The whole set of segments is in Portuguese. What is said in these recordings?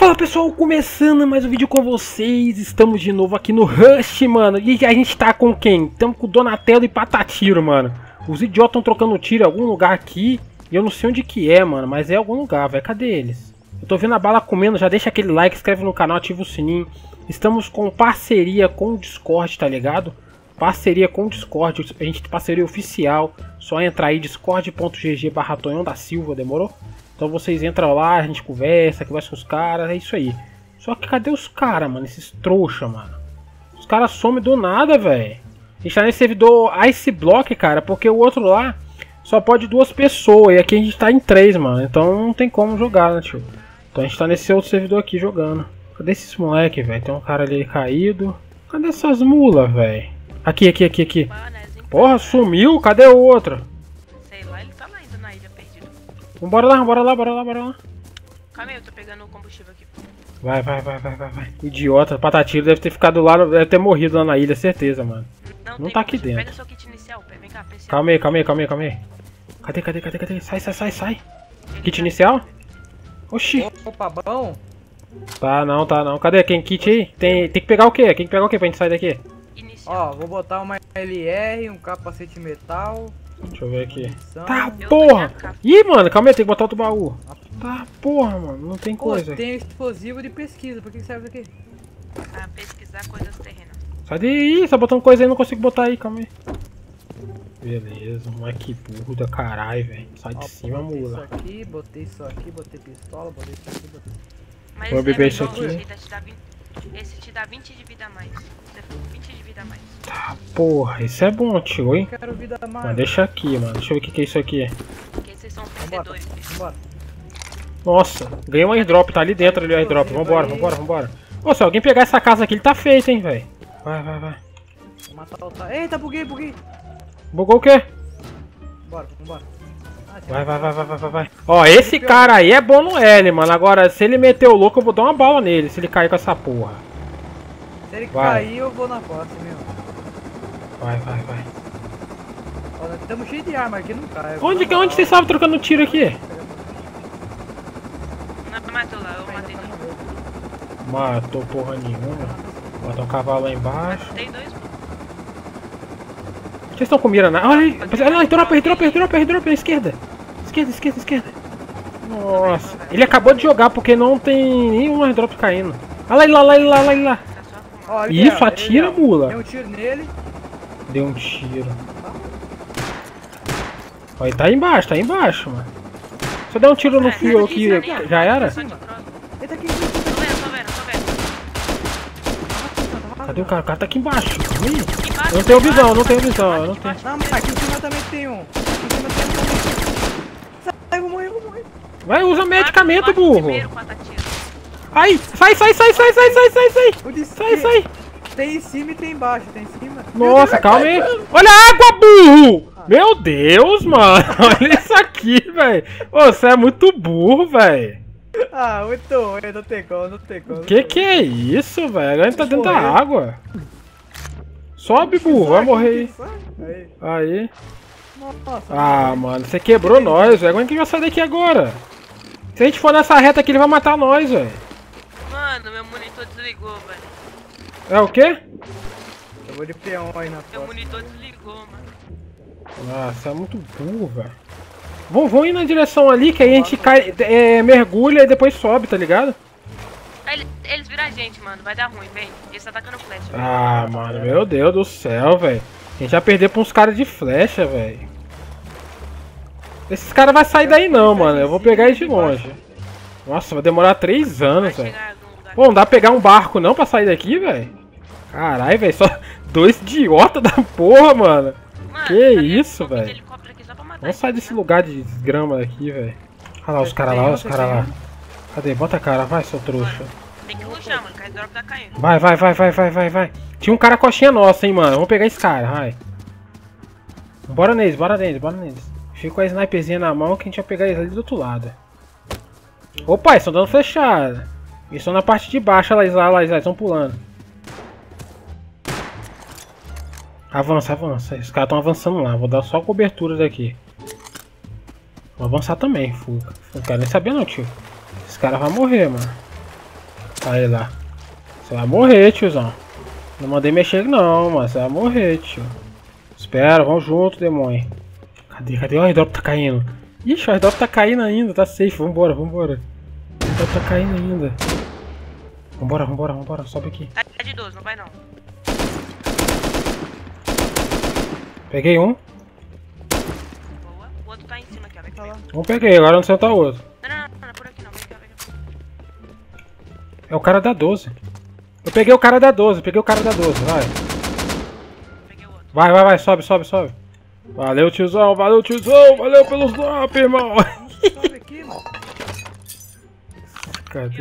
Fala pessoal, começando mais um vídeo com vocês. Estamos de novo aqui no Rush, mano. E a gente tá com quem? Estamos com Donatello e Patatiro, mano. Os idiotas estão trocando tiro em algum lugar aqui. E eu não sei onde que é, mano. Mas é algum lugar, velho. Cadê eles? Eu tô vendo a bala comendo. Já deixa aquele like, inscreve no canal, ativa o sininho. Estamos com parceria com o Discord, tá ligado? Parceria com o Discord. A gente tem parceria oficial. Só entrar aí, discord.gg/Tonhão da Silva, demorou? Então vocês entram lá, a gente conversa com os caras, é isso aí. Só que cadê os caras, mano? Esses trouxa, mano. Os caras somem do nada, velho. A gente tá nesse servidor Ice Block, cara, porque o outro lá só pode 2 pessoas. E aqui a gente tá em 3, mano. Então não tem como jogar, né, tio? Então a gente tá nesse outro servidor aqui jogando. Cadê esses moleque, velho? Tem um cara ali caído. Cadê essas mulas, velho? Aqui. Porra, sumiu? Cadê o outro? Bora lá. Calma aí, eu tô pegando o combustível aqui. Vai. Idiota, Patatiro deve ter ficado lá, deve ter morrido lá na ilha, certeza, mano. Não tá aqui dentro. Pega seu kit inicial, vem cá, PC. Calma aí. Cadê? Sai. Kit inicial? Oxi. Opa, bom. Tá não. Cadê? Quem kit aí? Tem que pegar o quê? Pra gente sair daqui? Ó, vou botar uma LR, um capacete metal. Deixa eu ver aqui. Munição. Tá, porra! Ih, mano, calma aí, tem que botar outro baú. Tá, porra, mano, não tem coisa. Tem explosivo de pesquisa, pra que serve isso aqui? Pra pesquisar coisas terrenas. Sai daí, tá botando coisa aí, não consigo botar aí, calma aí. Beleza, moleque burro da caralho, velho. Sai de cima, mula. Botei isso aqui, botei pistola, botei isso aqui, Mas vou beber isso aqui. Esse te dá 20 de vida a mais. 20 de vida a mais. Tá, porra, isso é bom, tio, hein? Quero vida a mais. Mas deixa aqui, mano. Deixa eu ver o que é isso aqui. Porque esses são vencedores. Vambora. Nossa, ganhei um airdrop, tá ali dentro ali o airdrop. Vambora. Ô, se alguém pegar essa casa aqui, ele tá feito, hein, velho. Vai. Vou matar o cara. Eita, buguei. Bugou o quê? Vambora. Vai. Ó, esse cara aí é bom no L, mano. Agora, se ele meter o louco, eu vou dar uma bala nele, se ele cair com essa porra. Se ele cair, eu vou na costa mesmo. Vai. Ó, nós estamos cheios de arma aqui, não cai. Onde vocês estavam trocando tiro aqui? Não, matou lá, eu matei dois. Matou porra nenhuma. Botar um cavalo lá embaixo. Matei 2, mano. Vocês estão com mira na... Olha aí, drop, esquerda. Nossa, ele acabou de jogar porque não tem nenhum airdrop caindo. Olha lá. Ó, Isso, atira, mula. Deu um tiro nele. Deu um tiro. Ó, ele tá embaixo, mano. Se eu der um tiro no fio aqui, já era? Ele tá aqui. Tô vendo. Cadê o cara? O cara tá aqui embaixo. Eu não tenho visão. Não, mas aqui em cima também tem um. Sai, vou morrer. Vai, usa medicamento, burro. Ai, Sai. Sai. Tem em cima e tem embaixo, Nossa, calma aí. Olha a água, burro. Meu Deus, mano. Olha isso aqui, velho. Você é muito burro, velho. Ah, muito ruim, não tem como. Que é isso, velho? Agora a gente tá dentro da água. Sobe, burro, vai morrer aí. Nossa, Ah, mano, você quebrou nós, velho. Como é que a gente vai sair daqui agora? Se a gente for nessa reta aqui, ele vai matar nós, velho. mano, meu monitor desligou, velho. É o quê? eu vou de peão aí na Meu costa. monitor desligou, mano. Nossa, é muito burro, velho. Vamos ir na direção ali, que aí a gente cai, mergulha e depois sobe, tá ligado? Eles viram a gente, mano. Vai dar ruim, vem. Eles tá atacando flecha. Ah, mano, meu Deus do céu, velho. A gente vai perder pra uns caras de flecha, velho. Esses caras vão sair daí não, mano. Eu vou pegar eles de longe. Nossa, vai demorar 3 anos, velho. Pô, não dá pra pegar um barco não pra sair daqui, velho? Caralho, velho. Só 2 idiotas da porra, mano. Que isso, velho. Vamos sair desse lugar de desgrama aqui, velho. Olha lá os caras lá, Cadê? Bota a cara, vai, seu trouxa. Tem que rushar, mano, que a drop tá caindo. Vai. Tinha um cara coxinha nossa, hein, mano. Vamos pegar esse cara, vai. Bora neles. Fica com a sniperzinha na mão que a gente vai pegar eles ali do outro lado. Opa, eles estão dando flechada. Eles estão na parte de baixo, olha lá, eles estão pulando. Avança. Os caras estão avançando lá. Vou dar só cobertura daqui. Vou avançar também, Fuca. Não quero nem saber não, tio. Esse cara vai morrer, mano. Aí lá. Você vai morrer, tiozão. Não mandei mexer não, mas você vai morrer, tio. Espera, vamos junto, demônio. Cadê? O airdrop tá caindo. Ixi, o airdrop tá caindo ainda, tá safe. Vambora. O airdrop tá caindo ainda. Vambora, sobe aqui. Tá de 12, não vai não. Peguei um. Boa. O outro tá em cima aqui, ó. Vem cá. Tá lá. Um peguei, agora não sei onde tá o outro. Não, por aqui não. Vem cá. É o cara da 12. Eu peguei o cara da 12, vai. Peguei o outro. Vai, sobe. Valeu, tiozão, valeu pelos drop, irmão. Sobe aqui, mano. Cadê? Aqui,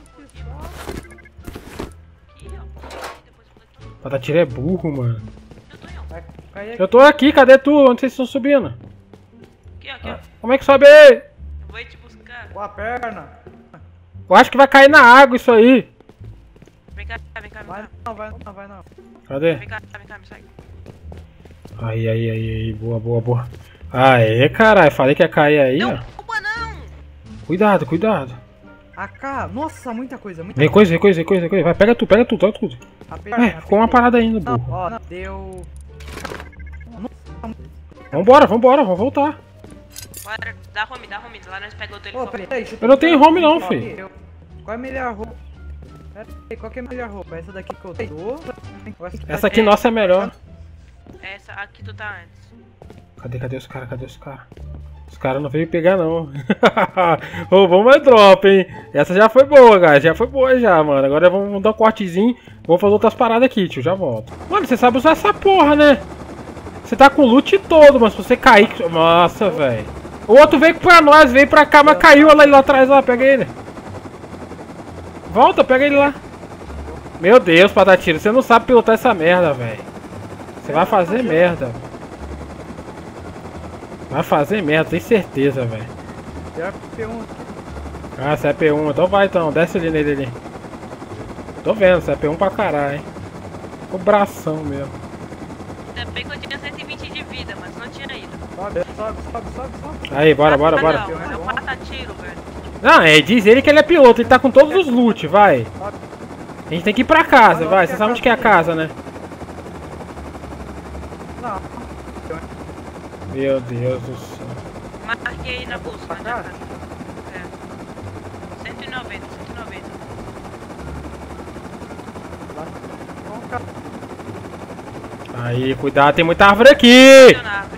ó. Depois por aqui. Patatira é burro, mano. Eu tô aí, ó. Vai cair aqui. Eu tô aqui, cadê tu? Onde vocês estão subindo? Aqui, ó. Como é que sobe aí? Eu vou ir te buscar. Com a perna. Eu acho que vai cair na água isso aí. Vem cá. Vai não. Cadê? Vem cá, me segue. Aí, boa. Aê, caralho, falei que ia cair aí, Não, ó. rouba não! Cuidado. AK, nossa, muita coisa. Vem coisa. Vai, pega tudo. A perna, Ficou uma parada ainda, Não, burro. ó, não, deu. Vambora, vamos voltar. Bora, dá home. Lá nós pegamos o Ô, telefone. peraí, Eu não tenho home não, filho. Qual é a melhor roupa? Peraí, qual que é a melhor roupa? Essa daqui que eu dou? Essa aqui nossa é melhor. Essa aqui tu tá antes. Cadê os caras? Os caras não veio pegar não. Ô, vamos drop, hein? Essa já foi boa, guys. Já, mano. Agora vamos dar um cortezinho. Vamos fazer outras paradas aqui, tio. Já volto. Mano, você sabe usar essa porra, né? Você tá com o loot todo, mas se você cair... Nossa, velho. O outro veio pra nós, veio pra cá, mas caiu. Olha ele lá atrás, lá. Pega ele. Volta, pega ele lá. Meu Deus, Patatira. Você não sabe pilotar essa merda, velho. Você vai fazer merda. Tenho certeza, velho. Já P1 aqui. Ah, você é P1, então vai então, desce ali nele ali. Tô vendo, você é P1 pra caralho, hein. O bração mesmo. Ainda bem que eu tinha 120 de vida, mas não tinha ido. Sobe. Aí, bora. Não, é um patatiro, velho. Não, diz ele que ele é piloto, ele tá com todos os loot, vai. A gente tem que ir pra casa, vai. Você sabe onde que é a casa, né? Não. Meu Deus do céu. Marquei aí na bússola, né? Cá? É. 190. Aí, cuidado, tem muita árvore aqui.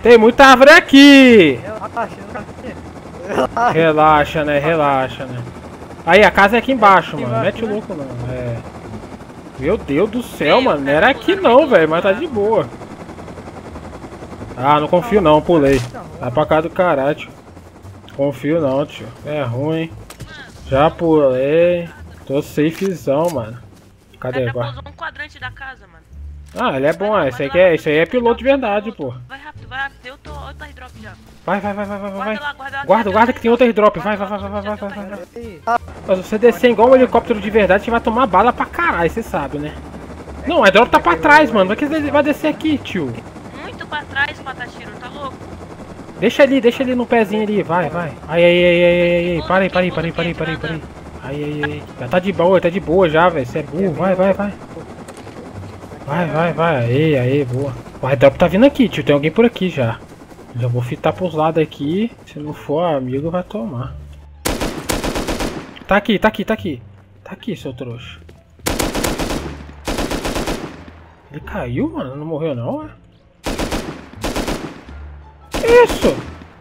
Relaxa, né? Aí, a casa é aqui embaixo, mano. Mete o louco não. É. Meu Deus do céu, mano. Não era aqui não, velho. Mas tá de boa. Ah, não confio não, pulei. Vai pra cá do caralho, tio. Confio não, tio. É ruim. Já pulei. Tô safezão, mano. Cadê? Já pousou um quadrante da casa, mano. Ah, ele é bom, isso aí é piloto de verdade, pô. Vai rápido. Eu tô airdrop já. Vai. Guarda lá. Guarda que tem outro airdrop. Vai. Mas você descer igual um helicóptero de verdade, você vai tomar bala pra caralho, você sabe, né? Não, o airdrop tá pra trás, mano. Vai descer aqui, tio. Muito pra trás, Patatiro, tá louco? Deixa ali no pezinho ali, vai. Aí. Parei. Aí. Já tá de boa já, velho. Você é burro, vai. Vai. Aí, boa. O airdrop tá vindo aqui, tio. Tem alguém por aqui já. Já vou fitar pros lados aqui. Se não for amigo, vai tomar. Tá aqui. Tá aqui, seu trouxa. Ele caiu, mano? Não morreu não, é? Que isso?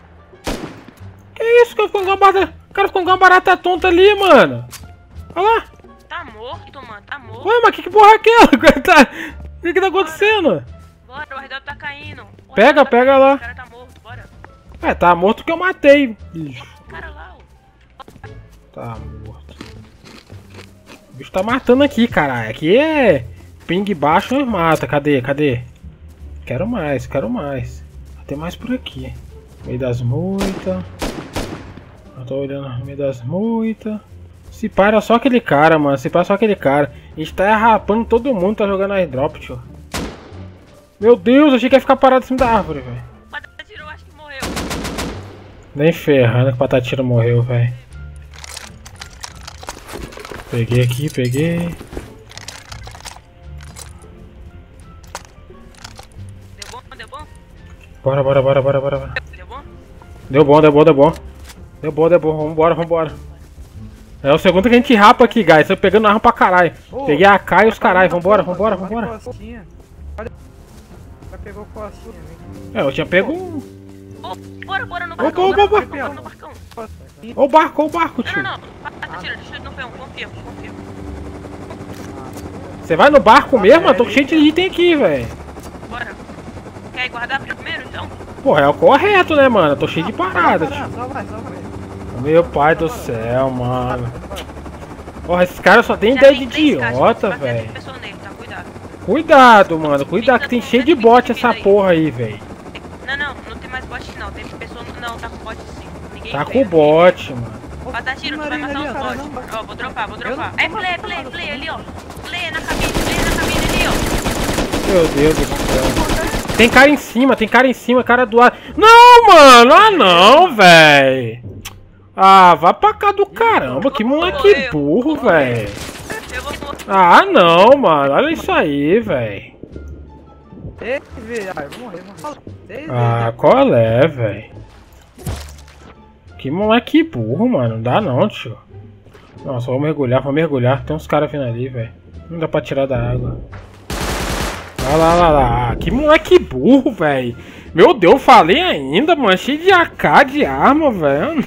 O cara ficou com uma barata tonta ali, mano. Olha lá. Tá morto, mano. Ué, mas que porra é aquela? O que tá acontecendo? Bora, o airdrop tá caindo. Pega lá. O cara tá morto, bora. É, tá morto porque eu matei, bicho. O cara lá, ó. Tá morto. O bicho tá matando aqui, caralho. Aqui é ping baixo, nós mata. Cadê? Quero mais. Tem mais por aqui. Meio das moitas. Eu tô olhando no meio das moitas. Se para só aquele cara, mano. A gente tá rapando todo mundo, tá jogando airdrop, tio. Meu Deus, achei que ia ficar parado em cima da árvore, velho. O Patatiro, acho que morreu. Nem ferrando que o Patatiro morreu, velho. Peguei aqui, peguei. Deu bom? Deu bom? Bora. Deu bom? Deu bom. Vambora. É o segundo que a gente rapa aqui, guys. Tô pegando arma pra caralho. Peguei a AK e os caralho. Vambora. Já pegou costinha, vem. Eu tinha pego um. Bora no Opa. barcão, no barcão. Ó o barco, tio. Não. Tira, deixa ele no P1, confia. Você vai no barco mesmo? Eu tô cheio de item aqui, velho. Bora. Quer ir guardar primeiro, então? Porra, é o correto, né, mano? Eu tô cheio de parada, tio. Só vai. Meu pai do céu, mano. Porra, esses caras só tem Já ideia de tem 3 idiota, caixas, velho. tem pessoa nele, tá? Cuidado. Cuidado, mano. Cuidado que tem cheio de bot essa porra aí, velho. Não tem mais bot não. Tem pessoa. Não, tá com bot sim. Ninguém Tá veio. com bot, mano. Patatiro, tu vai matar os bots. Ó, vou dropar. Eu não É play ali, ó. Play na cabine ali, ó. Meu Deus do céu. Tem cara em cima, cara do lado. Não, mano. Ah, não, velho. Ah, vá pra cá do caramba. Que moleque burro, velho. Eu vou morrer. Ah, não, mano. Olha isso aí, velho. Eu vou morrer. Ah, qual é, velho? Que moleque burro, mano. Não dá não, tio. Nossa, vou mergulhar. Tem uns caras vindo ali, velho. Não dá pra tirar da água. Olha lá. Que moleque burro, velho. Meu Deus, falei ainda, mano. Cheio de AK, de arma, velho.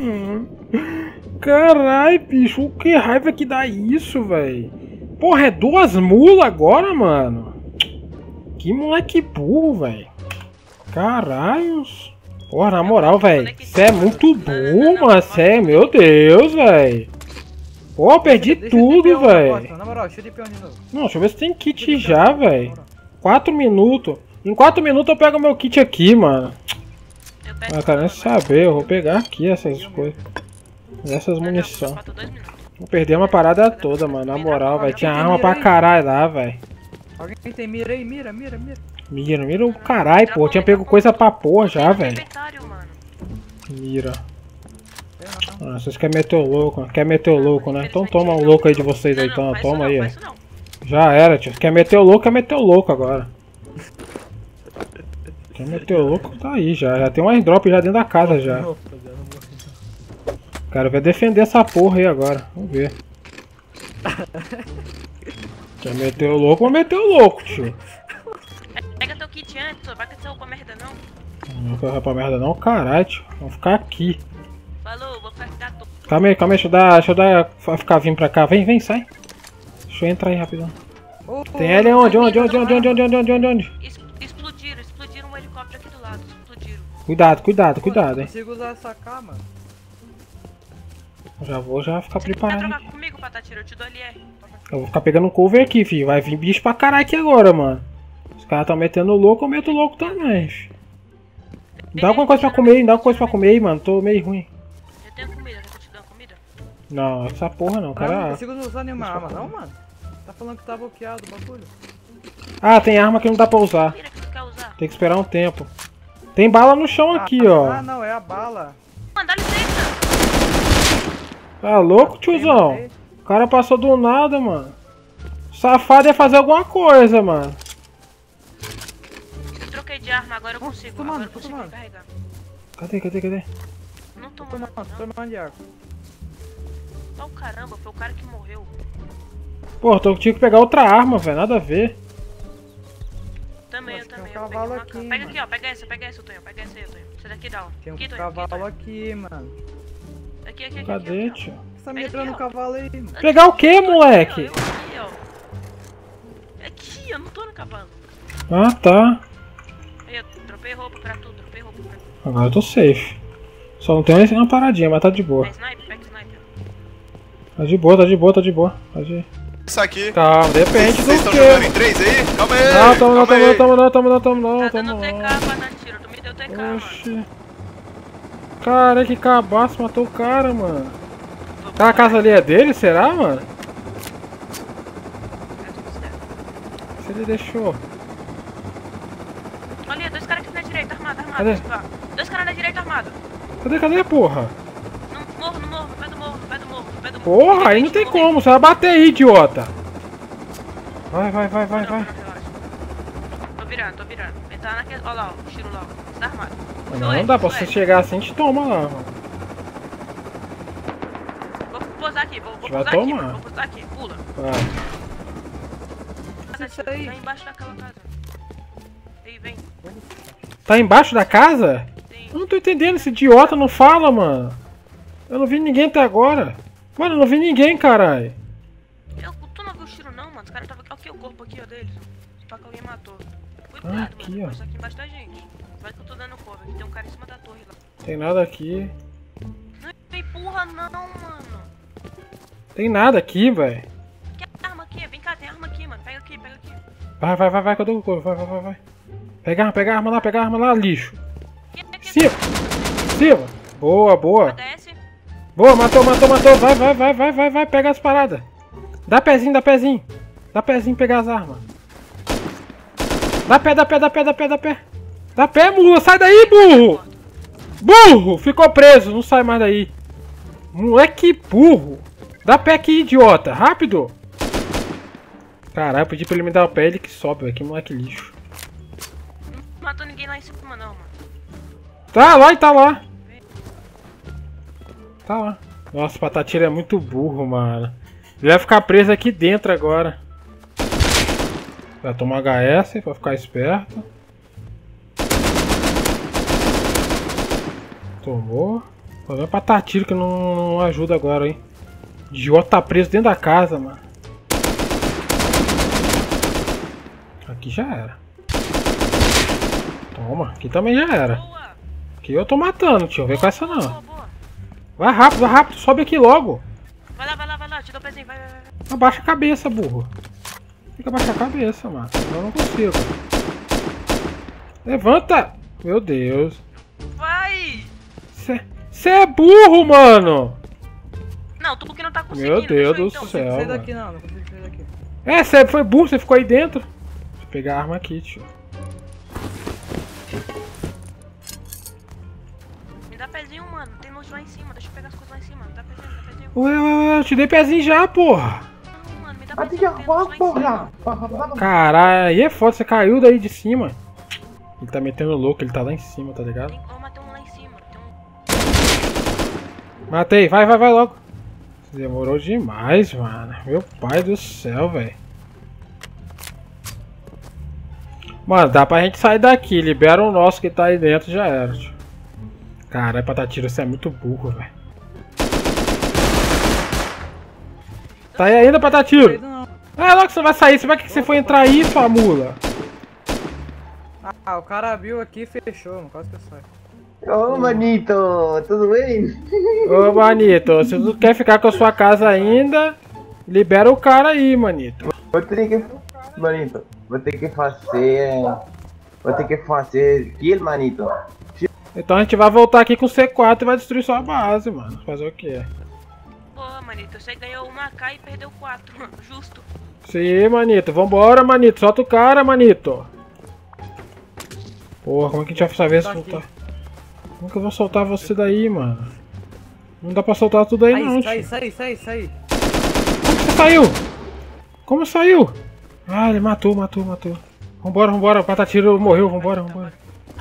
Caralho, bicho. Que raiva que dá isso, velho. Porra, é 2 mulas agora, mano. Que moleque burro, velho. Caralhos. Porra, na moral, velho. Você é muito burro, mano. Você é, meu Deus, velho. Pô, perdi tudo, velho. Na moral, deixa eu de peão de novo. Não, deixa eu ver se tem kit já, velho. 4 minutos. Em 4 minutos eu pego meu kit aqui, mano. Ah, quero nem saber. Eu vou pegar aqui essas coisas. Essas munição. Vou perder uma parada toda, mano. Na moral, velho. Tinha arma pra caralho lá, velho. Alguém tem mira aí? Mira. Mira o caralho, pô. Eu tinha pego coisa pra porra já, velho. Mira. Ah, vocês querem meter o louco, né? Quer meter o louco, né? Então toma o louco aí de vocês aí, então. Toma aí, ó. Já era, tio. Quer meter o louco agora. Quer meter o louco, tá aí já. Já tem um airdrop já dentro da casa já. Cara, vai defender essa porra aí agora. Vamos ver. Quer meter o louco, vou meter o louco, tio. Pega teu kit antes, vai que você rouba merda não. Não vou roubar merda não, caralho, tio. Vamos ficar aqui. Falou, vou ficar todo. Calma aí, deixa eu dar. Ficar vindo pra cá. Vem, sai. Deixa eu entrar aí rapidão. Tem ele onde? Explodiram um helicóptero aqui do lado, explodiram. Cuidado, Eu hein. consigo usar essa K, mano. Já vou ficar Você quer preparado. trocar comigo, Patatiro? Eu te dou LR. Eu vou ficar pegando cover aqui, filho. Vai vir bicho pra caralho aqui agora, mano. Os caras tão metendo louco, eu meto louco também, filho. Me dá alguma coisa pra comer aí, mano. Tô meio ruim. Eu tenho comida, quer que eu te dê uma comida? Não, essa porra não, Eu não cara. consigo usar nenhuma arma não, mano. Tá falando que tá bloqueado o bagulho. Ah, tem arma que não dá pra usar. Mira que tu quer usar. Tem que esperar um tempo. Tem bala no chão aqui, ó. Ah, não, é a bala. Mano, dá licença. Tá louco, tiozão? O cara passou do nada, mano. Safado ia fazer alguma coisa, mano. Eu troquei de arma, agora eu consigo. tomando, Agora eu tô consigo tomando. carregar. Cadê? Não tô Tô mandando, tomando de água. não. Oh, caramba, foi o cara que morreu. Pô, tinha que pegar outra arma, velho. Nada a ver. Também, eu Nossa, tem um também. cavalo eu peguei uma aqui, cama. mano. Pega aqui, ó. Pega essa, Tonho. Pega essa aí, Tonho. Essa daqui dá, ó. Tem um Aqui, Tonho. cavalo aqui, mano. Aqui, Cadê, aqui, ó. tio? Você tá Pega mirando no aqui, ó. cavalo aí, mano. Pegar o quê, moleque? Aqui, ó. Aqui, eu não tô no cavalo. Ah, tá. Aí, eu tropei roupa pra tudo, Agora eu tô safe. Só não tem uma paradinha, mas tá de boa. Pega sniper. Tá de boa. Pode ir. Isso aqui. Calma, depende do Vocês estão jogando em quê? 3 aí? Calma aí. Não, calma aí. tamo Tá dando não. TK, Patatiro. Tu me deu TK, mano. Oxi. Cara, que cabaço, matou o cara, mano. Aquela casa ali é dele, será, mano? Se ele deixou. Olha, 2 caras aqui na direita, armado. Cadê? 2 caras na direita, armado. Cadê, porra? No morro, no pé do morro. Porra, aí não tem como, você vai bater aí, idiota. Vai. Tô virando. Ele tá naquele. Olha lá, ó, o tiro lá, ó. Você tá armado. Não dá pra você chegar assim, a gente toma lá, mano. Vou pousar aqui, vou vai pousar tomar. aqui, vou pousar aqui, pula. Vai. Isso aí. Tá embaixo daquela casa. Ei, vem. Tá embaixo da casa? Tem. Eu não tô entendendo, esse idiota não fala, mano. Eu não vi ninguém até agora. Mano, eu não vi ninguém, caralho. Tu não viu o tiro não, mano? Os caras tava aqui o corpo aqui, ó, deles. Só que alguém matou. Ah, Cuidado, aqui, mano. ó. Pode estar aqui embaixo da gente. Vai que eu tô dando cover. Aqui tem um cara em cima da torre lá. Tem nada aqui. Não empurra não, mano. Tem nada aqui, velho. Que arma aqui? Vem cá, tem arma aqui, mano. Pega aqui. Vai, que eu dou o corpo. Vai. Pega a arma lá, lixo. Aqui. Cima. Boa. Desce. Boa, matou. Vai, pega as paradas. Dá pezinho. Dá pezinho pegar as armas. Dá pé. Dá pé, mula, sai daí, burro. Burro, ficou preso, não sai mais daí. Moleque burro. Dá pé aqui, idiota, rápido. Caralho, eu pedi pra ele me dar o pé, ele que sobe, velho, que moleque lixo. Não matou ninguém lá em cima não, mano. Tá lá. Nossa, Patatira é muito burro, mano. Ele vai ficar preso aqui dentro agora. Vai tomar HS pra ficar esperto. Tomou. O problema é Patatira que não ajuda agora, hein. O idiota tá preso dentro da casa, mano. Aqui já era. Toma, aqui também já era. Boa. Aqui eu tô matando, tio. Vem com essa não. Boa. Vai rápido, sobe aqui logo. Vai lá, te dou o pezinho, vai. Abaixa a cabeça, burro. Tem que abaixar a cabeça, mano. Eu não consigo. Levanta! Meu Deus. Vai! Você é burro, mano! Não, tu porque não tá conseguindo. Meu Deus do então. céu. Não consigo sair mano. daqui não consigo sair daqui. É, você foi burro, você ficou aí dentro. Deixa eu pegar a arma aqui, tio. Me dá pezinho, mano. Tem loot lá em cima. Deixa eu pegar as coisas lá em cima. Me dá pezinho. Ué, eu te dei pezinho já, porra. Não, mano, me dá pezinho. Tem loot lá em cima. Caralho, aí é foda, você caiu daí de cima. Ele tá metendo louco, ele tá lá em cima, tá ligado? Eu matei um lá em cima. Matei, vai logo. Demorou demais, mano. Meu pai do céu, velho. Mano, dá pra gente sair daqui. Libera o nosso que tá aí dentro, já era. Tio. Caralho, Patatira, você é muito burro, velho. Tá aí ainda, Patatira? É, logo que você vai sair. Você vai que você foi entrar aí, sua mula. Ah, o cara abriu aqui e fechou, mano. Quase que eu saio. Ô, manito, tudo bem? Ô, manito, se tu quer ficar com a sua casa ainda, libera o cara aí, manito. Vou ter que... Manito, vou ter que fazer kill, manito. Então a gente vai voltar aqui com o C4 e vai destruir sua base, mano. Fazer o quê? Porra, manito, você ganhou uma K e perdeu 4, mano. Justo. Sim, manito. Vambora, manito. Solta o cara, manito. Porra, como é que a gente vai saber se soltar? Como que eu vou soltar você daí, mano? Não dá pra soltar tudo aí, não, tio. Sai. Como que você saiu? Como saiu? Ah, ele matou. Vambora. O Patatira morreu. Vambora. Vem.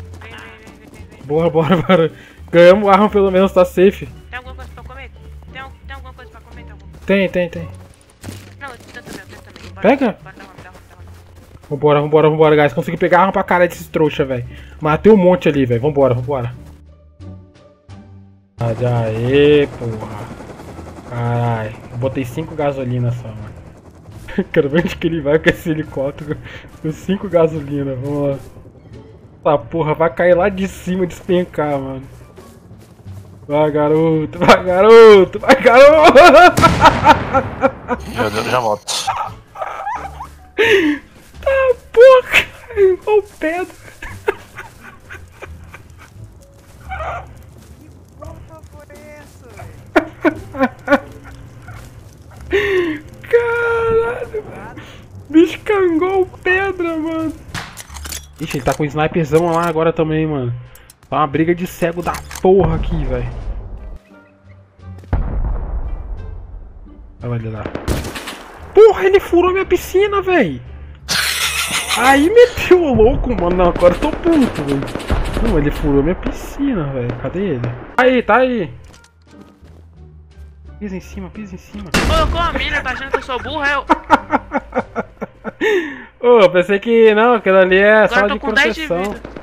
Bora. Ganhamos arma pelo menos, tá safe. Tem alguma coisa pra comer? Tem alguma coisa pra comer? Tem. Não, eu também. Bora, Pega? Bora, dá uma. Vambora, guys. Consegui pegar arma pra cara desses trouxa, velho. Matei um monte ali, velho. Vambora. Aê, porra. Caralho. Eu botei 5 gasolina só, mano. Quero ver onde que ele vai com esse helicóptero. Com 5 gasolina. Vamos lá. Essa porra vai cair lá de cima, despencar, mano. Vai, garoto. Meu Deus, já volto. Tá, porra. Igual pedra. Caralho, mano. Bicho cangou pedra, mano. Ixi, ele tá com um sniperzão lá agora também, mano. Tá uma briga de cego da porra aqui, velho. Olha lá. Porra, ele furou minha piscina, velho. Aí meteu o louco, mano. Não, agora eu tô puto, velho. Não, ele furou minha piscina, velho. Cadê ele? Aí, tá aí. Pisa em cima, pisa em cima. Colocou a milha, tá achando que eu sou burro, é? Ô, pensei que não, aquilo ali é Agora sala eu tô de com 10 de proteção. vida.